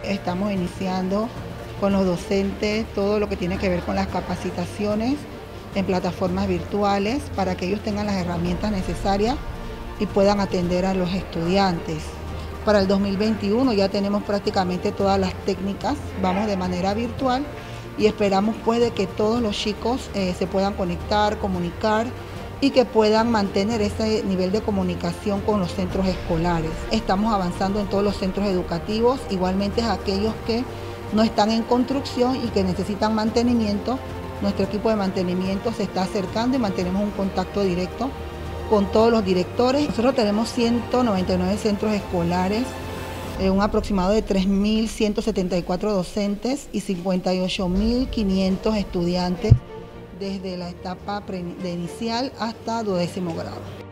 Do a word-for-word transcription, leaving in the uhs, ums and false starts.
estamos iniciando con los docentes todo lo que tiene que ver con las capacitaciones en plataformas virtuales para que ellos tengan las herramientas necesarias y puedan atender a los estudiantes. Para el dos mil veintiuno ya tenemos prácticamente todas las técnicas, vamos de manera virtual y esperamos pues de que todos los chicos eh, se puedan conectar, comunicar y que puedan mantener ese nivel de comunicación con los centros escolares. Estamos avanzando en todos los centros educativos, igualmente a aquellos que no están en construcción y que necesitan mantenimiento. Nuestro equipo de mantenimiento se está acercando y mantenemos un contacto directo con todos los directores. Nosotros tenemos ciento noventa y nueve centros escolares, eh, un aproximado de tres mil ciento setenta y cuatro docentes y cincuenta y ocho mil quinientos estudiantes desde la etapa pre- de inicial hasta duodécimo grado.